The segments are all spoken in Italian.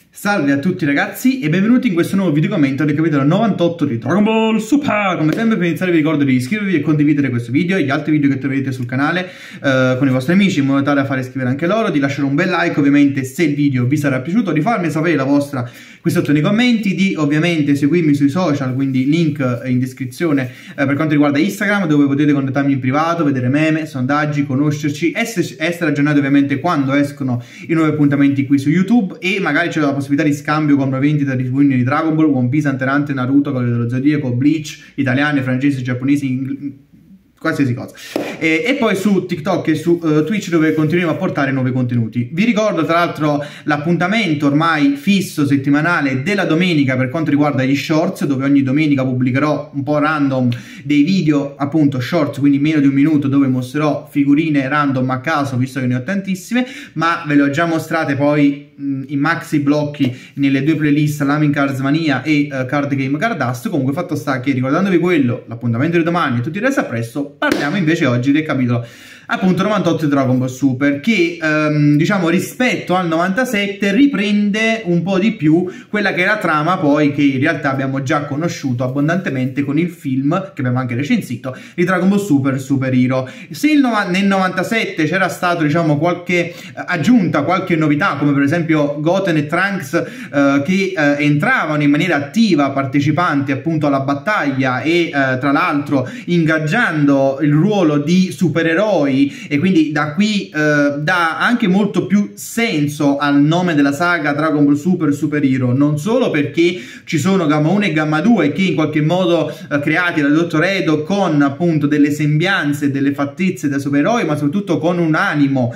Salve a tutti ragazzi e benvenuti in questo nuovo video commento del capitolo 98 di Dragon Ball Super. Come sempre per iniziare vi ricordo di iscrivervi e condividere questo video e gli altri video che troverete sul canale con i vostri amici in modo tale da fare iscrivere anche loro, di lasciare un bel like ovviamente se il video vi sarà piaciuto, di farmi sapere la vostra qui sotto nei commenti, di ovviamente seguirmi sui social, quindi link in descrizione per quanto riguarda Instagram, dove potete contattarmi in privato, vedere meme, sondaggi, conoscerci, essere aggiornati ovviamente quando escono i nuovi appuntamenti qui su YouTube e magari c'è la possibilità di scambio con vendita di figurine di Dragon Ball, One Piece, Hunter x Hunter, Naruto, Cavaliere dello Zodiaco, Bleach, italiane, francesi, giapponesi, qualsiasi cosa. E poi su TikTok e su Twitch, dove continuiamo a portare nuovi contenuti. Vi ricordo tra l'altro l'appuntamento ormai fisso settimanale della domenica per quanto riguarda gli shorts, dove ogni domenica pubblicherò un po' random dei video appunto shorts, quindi meno di un minuto, dove mostrerò figurine random a caso, visto che ne ho tantissime, ma ve le ho già mostrate poi in maxi blocchi nelle due playlist Lamin Cards Mania e Card Game Cardast. Comunque fatto sta che, ricordandovi quello, l'appuntamento di domani e tutti i resti a presto, parliamo invece oggi del capitolo appunto 98 di Dragon Ball Super, che diciamo rispetto al 97 riprende un po' di più quella che è la trama poi che in realtà abbiamo già conosciuto abbondantemente con il film che abbiamo anche recensito di Dragon Ball Super Super Hero. Se nel 97 c'era stato diciamo qualche aggiunta, qualche novità, come per esempio Goten e Trunks che entravano in maniera attiva partecipanti appunto alla battaglia e tra l'altro ingaggiando il ruolo di supereroi, e quindi da qui dà anche molto più senso al nome della saga Dragon Ball Super Super Hero, non solo perché ci sono Gamma 1 e Gamma 2 che in qualche modo creati da Dottor Edo con appunto delle sembianze, delle fattezze da supereroi, ma soprattutto con un animo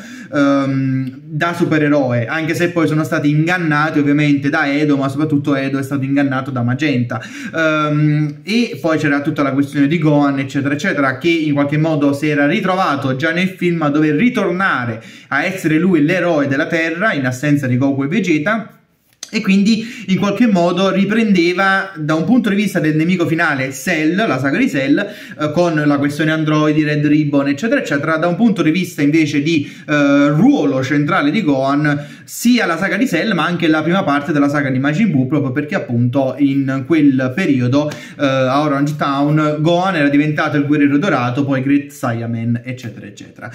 da supereroe, anche se poi sono stati ingannati ovviamente da Edo, ma soprattutto Edo è stato ingannato da Magenta, e poi c'era tutta la questione di Gohan eccetera eccetera, che in qualche modo si era ritrovato già nel film a dover ritornare a essere lui l'eroe della Terra in assenza di Goku e Vegeta, e quindi in qualche modo riprendeva da un punto di vista del nemico finale Cell, la saga di Cell, con la questione androidi, Red Ribbon eccetera eccetera, da un punto di vista invece di ruolo centrale di Gohan, sia la saga di Cell ma anche la prima parte della saga di Majin Buu, proprio perché appunto in quel periodo a Orange Town Gohan era diventato il guerriero dorato, poi Great Saiyaman eccetera eccetera,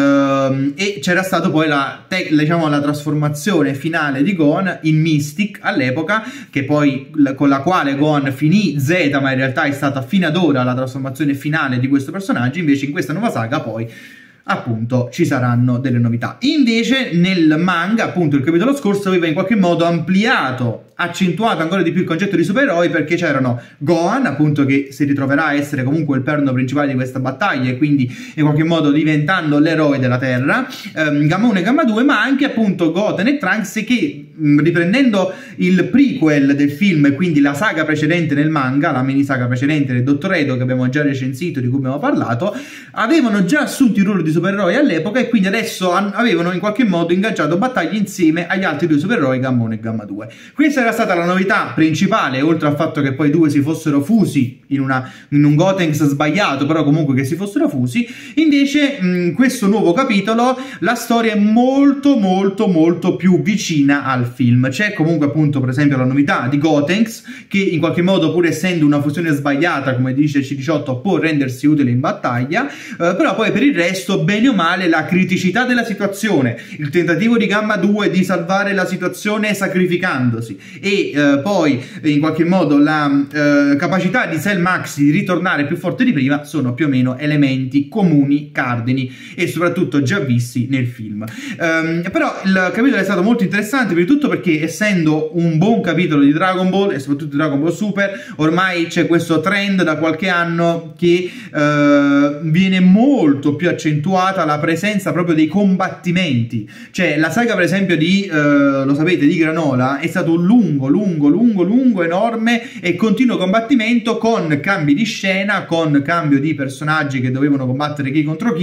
e c'era stato poi diciamo la trasformazione finale di Gohan in Mystic all'epoca, che poi con la quale Gohan finì Z, ma in realtà è stata fino ad ora la trasformazione finale di questo personaggio. Invece in questa nuova saga poi appunto ci saranno delle novità. Invece nel manga appunto il capitolo scorso aveva in qualche modo ampliato, accentuato ancora di più il concetto di supereroi, perché c'erano Gohan appunto che si ritroverà a essere comunque il perno principale di questa battaglia e quindi in qualche modo diventando l'eroe della Terra, Gamma 1 e Gamma 2, ma anche appunto Goten e Trunks che riprendendo il prequel del film e quindi la saga precedente nel manga, la mini saga precedente del Dottor Edo che abbiamo già recensito, di cui abbiamo parlato, avevano già assunto il ruolo di supereroi all'epoca e quindi adesso avevano in qualche modo ingaggiato battaglie insieme agli altri due supereroi Gamma 1 e Gamma 2. Questa era stata la novità principale, oltre al fatto che poi i due si fossero fusi in un Gotenks sbagliato, però comunque che si fossero fusi. Invece in questo nuovo capitolo la storia è molto molto molto più vicina al film. C'è comunque appunto per esempio la novità di Gotenks che in qualche modo, pur essendo una fusione sbagliata come dice C18, può rendersi utile in battaglia, però poi per il resto bene o male la criticità della situazione, il tentativo di Gamma 2 di salvare la situazione sacrificandosi e poi in qualche modo la capacità di Cell Max di ritornare più forte di prima sono più o meno elementi comuni, cardini e soprattutto già visti nel film. Però il capitolo è stato molto interessante prima di tutto perché, essendo un buon capitolo di Dragon Ball e soprattutto di Dragon Ball Super, ormai c'è questo trend da qualche anno che viene molto più accentuata la presenza proprio dei combattimenti. Cioè la saga per esempio di lo sapete, di Granola è stato un lungo, enorme e continuo combattimento con cambi di scena, con cambio di personaggi che dovevano combattere chi contro chi,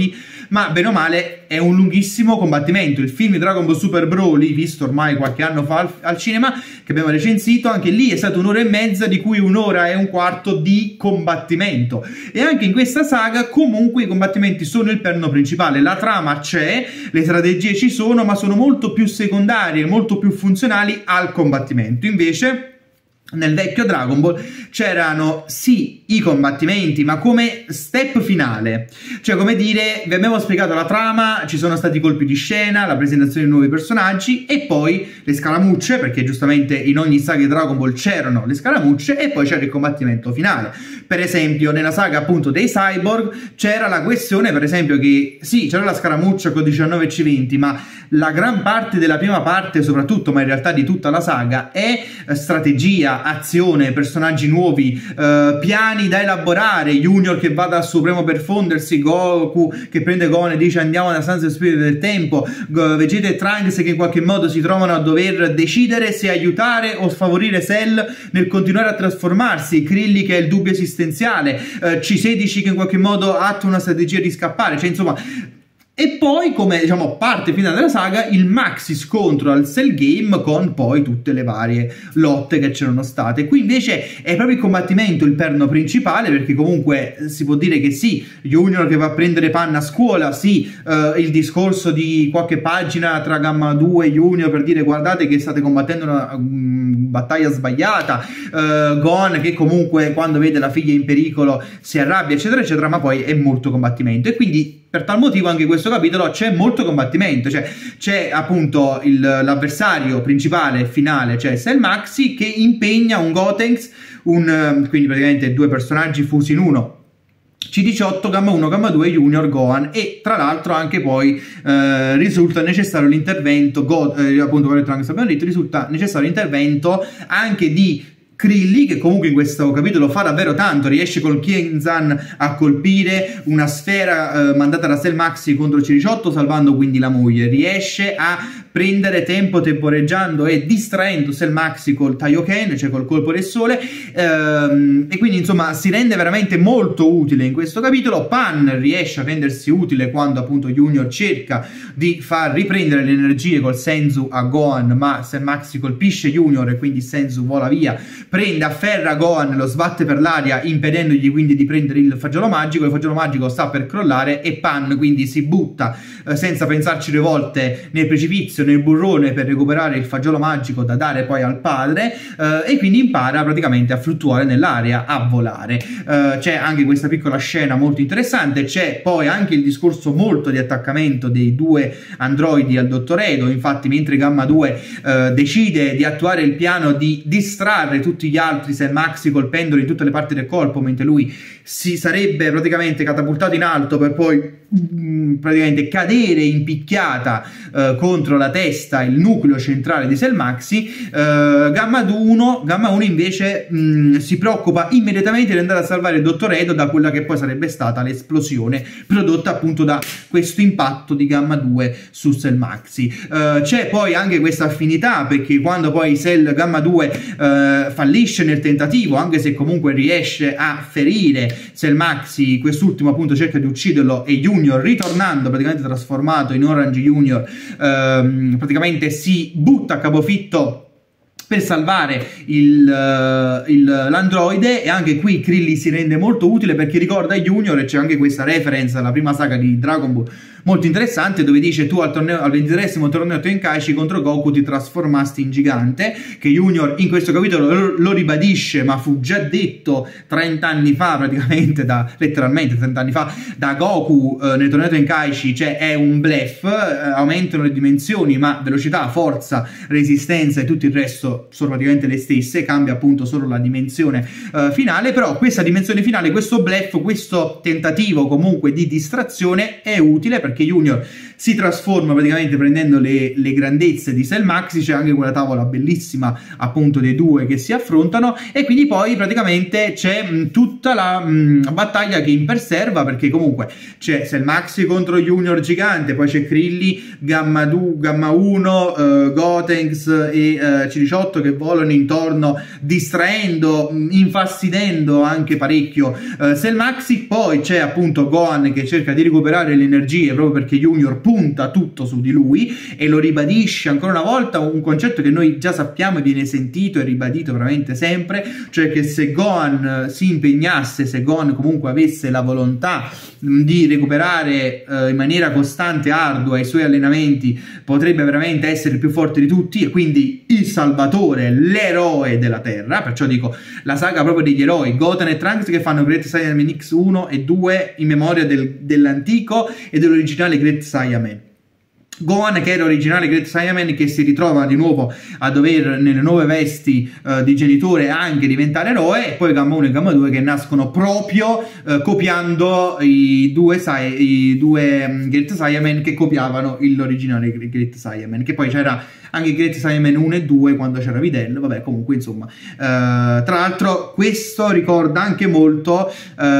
ma bene o male è un lunghissimo combattimento. Il film di Dragon Ball Super Broly, visto ormai qualche anno fa al cinema, che abbiamo recensito, anche lì è stato 1 ora e mezza, di cui 1 ora e un quarto di combattimento. E anche in questa saga comunque i combattimenti sono il perno principale, la trama c'è, le strategie ci sono, ma sono molto più secondarie, molto più funzionali al combattimento. Invece nel vecchio Dragon Ball c'erano sì i combattimenti, ma come step finale, cioè come dire, vi abbiamo spiegato la trama, ci sono stati colpi di scena, la presentazione di nuovi personaggi e poi le scaramucce, perché giustamente in ogni saga di Dragon Ball c'erano le scaramucce, e poi c'era il combattimento finale. Per esempio nella saga appunto dei Cyborg c'era la questione, per esempio, che sì, c'era la scaramuccia con 19C20, ma la gran parte della prima parte soprattutto, ma in realtà di tutta la saga, è strategia, azione, personaggi nuovi, piani da elaborare, Junior che va dal Supremo per fondersi, Goku che prende Gon e dice andiamo nella stanza del spirito del tempo, Vegeta e Trunks che in qualche modo si trovano a dover decidere se aiutare o sfavorire Cell nel continuare a trasformarsi, Krillin che è il dubbio esistenziale, C16 che in qualche modo attua una strategia di scappare, cioè insomma. E poi, come diciamo parte finale della saga, il maxi scontro al Cell Game con poi tutte le varie lotte che c'erano state. Qui invece è proprio il combattimento il perno principale, perché comunque si può dire che sì, Junior che va a prendere Pan a scuola, sì, il discorso di qualche pagina tra Gamma 2 e Junior per dire guardate che state combattendo una battaglia sbagliata, Gon che comunque quando vede la figlia in pericolo si arrabbia eccetera eccetera, ma poi è molto combattimento. E quindi per tal motivo anche in questo capitolo c'è molto combattimento, cioè c'è appunto l'avversario principale finale, cioè Cell Maxi, che impegna un Gotenks, quindi praticamente 2 personaggi fusi in uno, C18, Gamma 1, Gamma 2, Junior, Gohan, e tra l'altro anche poi risulta necessario l'intervento, appunto come abbiamo detto, risulta necessario l'intervento anche di Krillin, che comunque in questo capitolo fa davvero tanto, riesce col Kienzan a colpire una sfera mandata da Cell Maxi contro C18, salvando quindi la moglie, riesce a prendere tempo temporeggiando e distraendo Cell Maxi col Taioken, cioè col colpo del sole, e quindi insomma si rende veramente molto utile in questo capitolo. Pan riesce a rendersi utile quando appunto Junior cerca di far riprendere le energie col Senzu a Gohan, ma Cell Maxi colpisce Junior e quindi Senzu vola via, prende, afferra Gohan, lo sbatte per l'aria impedendogli quindi di prendere il fagiolo magico sta per crollare e Pan quindi si butta senza pensarci 2 volte nel precipizio, nel burrone, per recuperare il fagiolo magico da dare poi al padre, e quindi impara praticamente a fluttuare nell'aria, a volare. C'è anche questa piccola scena molto interessante, c'è poi anche il discorso molto di attaccamento dei 2 androidi al Dottor Edo. Infatti mentre Gamma 2 decide di attuare il piano di distrarre tutti gli altri Cell Maxi colpendoli in tutte le parti del corpo, mentre lui si sarebbe praticamente catapultato in alto per poi praticamente cadere in picchiata contro la testa, il nucleo centrale di Cell Maxi, Gamma 1 invece si preoccupa immediatamente di andare a salvare il Dottor Edo da quella che poi sarebbe stata l'esplosione prodotta appunto da questo impatto di Gamma 2 su Cell Maxi. C'è poi anche questa affinità, perché quando poi Gamma 2 fallisce nel tentativo, anche se comunque riesce a ferire Cell Maxi, quest'ultimo appunto cerca di ucciderlo e Junior, ritornando praticamente trasformato in Orange Junior, praticamente si butta a capofitto per salvare l'androide. E anche qui Krillin si rende molto utile perché ricorda Junior, e c'è anche questa reference alla prima saga di Dragon Ball molto interessante, dove dice tu al 23esimo torneo Tenkaichi contro Goku ti trasformasti in gigante, che Junior in questo capitolo lo ribadisce, ma fu già detto 30 anni fa praticamente, letteralmente 30 anni fa, da Goku nel torneo Tenkaichi, cioè è un bluff, aumentano le dimensioni ma velocità, forza, resistenza e tutto il resto sono praticamente le stesse, cambia appunto solo la dimensione finale. Però questa dimensione finale, questo bluff, questo tentativo comunque di distrazione è utile perché Junior si trasforma praticamente prendendo le grandezze di Cell Maxi. C'è anche quella tavola bellissima appunto dei due che si affrontano, e quindi poi praticamente c'è tutta la battaglia che imperserva, perché comunque c'è Cell Maxi contro Junior gigante, poi c'è Krilli, Gamma 1, Gotenks e C18 che volano intorno, distraendo, infastidendo anche parecchio Cell Maxi. Poi c'è appunto Gohan che cerca di recuperare le energie proprio perché Junior punta tutto su di lui, e lo ribadisce ancora una volta un concetto che noi già sappiamo e viene sentito e ribadito veramente sempre, cioè che se Gohan si impegnasse, se Gohan comunque avesse la volontà di recuperare in maniera costante e ardua i suoi allenamenti, potrebbe veramente essere il più forte di tutti e quindi il salvatore, l'eroe della Terra. Perciò dico, la saga proprio degli eroi, Goten e Trunks che fanno Great Saiyaman X1 e 2 in memoria dell'antico e dell'originale Great Saiyaman. Gohan, che era originale Great Saiyaman, che si ritrova di nuovo a dover nelle nuove vesti di genitore anche diventare eroe, e poi Gamma 1 e Gamma 2 che nascono proprio copiando i due Great Saiyaman che copiavano l'originale Great Saiyaman, che poi c'era anche Great Saiyaman 1 e 2 quando c'era Videl. Vabbè, comunque insomma, tra l'altro questo ricorda anche molto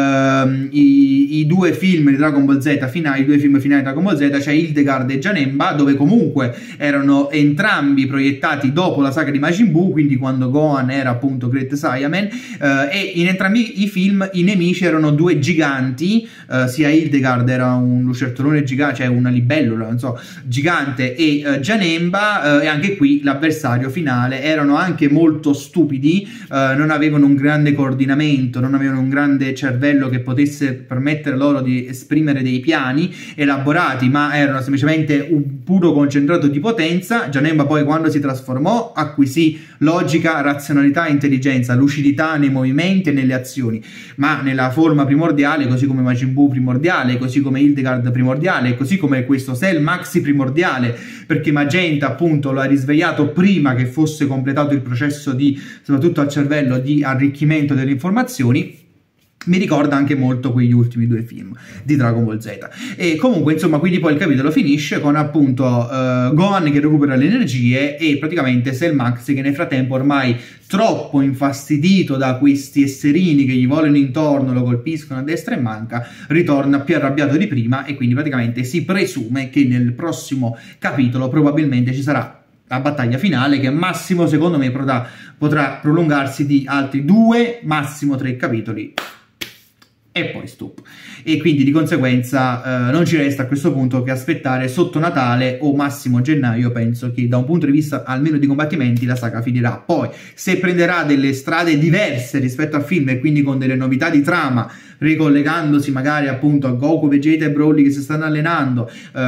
i due film di Dragon Ball Z finali, i due film finali di Dragon Ball Z, cioè Hildegard e Janemba, dove comunque erano entrambi proiettati dopo la saga di Majin Buu, quindi quando Gohan era appunto Great Saiyaman, e in entrambi i film i nemici erano due giganti, sia Hildegard era un lucertolone gigante, cioè una libellula, non so, gigante, e Janemba, e anche qui l'avversario finale erano anche molto stupidi, non avevano un grande coordinamento, non avevano un grande cervello che potesse permettere loro di esprimere dei piani elaborati, ma erano semplicemente un puro concentrato di potenza. Janemba poi, quando si trasformò, acquisì logica, razionalità, intelligenza, lucidità nei movimenti e nelle azioni, ma nella forma primordiale, così come Majin Buu primordiale, così come Hildegard primordiale, così come questo Cell Maxi primordiale, perché Magenta appunto lo ha risvegliato prima che fosse completato il processo di, soprattutto al cervello, di arricchimento delle informazioni. Mi ricorda anche molto quegli ultimi due film di Dragon Ball Z. E comunque insomma, quindi poi il capitolo finisce con appunto Gohan che recupera le energie e praticamente Cell Maxi che nel frattempo, ormai troppo infastidito da questi esserini che gli volano intorno, lo colpiscono a destra e manca, ritorna più arrabbiato di prima, e quindi praticamente si presume che nel prossimo capitolo probabilmente ci sarà la battaglia finale, che massimo secondo me potrà prolungarsi di altri 2, massimo 3 capitoli, e poi stop. E quindi di conseguenza non ci resta a questo punto che aspettare sotto Natale o massimo gennaio. Penso che da un punto di vista almeno di combattimenti la saga finirà. Poi se prenderà delle strade diverse rispetto al film e quindi con delle novità di trama, ricollegandosi magari appunto a Goku, Vegeta e Broly che si stanno allenando,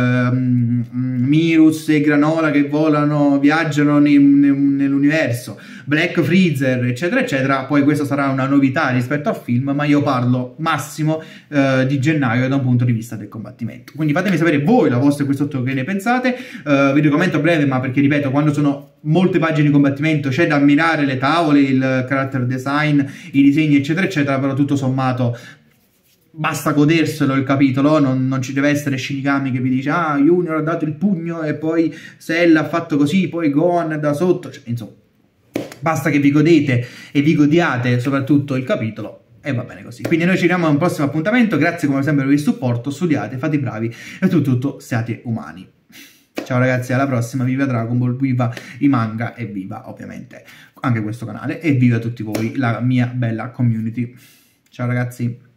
Mirus e Granola che volano, viaggiano nell'universo, Black Freezer eccetera eccetera, poi questa sarà una novità rispetto al film, ma io parlo massimo di gennaio da un punto di vista del combattimento. Quindi fatemi sapere voi la vostra qui sotto che ne pensate. Video commento breve, ma perché ripeto, quando sono molte pagine di combattimento c'è da ammirare le tavole, il character design, i disegni eccetera eccetera, però tutto sommato basta goderselo il capitolo, non ci deve essere Shinigami che vi dice ah, Junior ha dato il pugno e poi Cell ha fatto così, poi Gohan da sotto, cioè, insomma, basta che vi godete e vi godiate soprattutto il capitolo e va bene così. Quindi noi ci vediamo a un prossimo appuntamento, grazie come sempre per il supporto, studiate, fate i bravi e soprattutto siate umani. Ciao ragazzi, alla prossima, viva Dragon Ball, viva i manga e viva ovviamente anche questo canale e viva tutti voi, la mia bella community. Ciao ragazzi.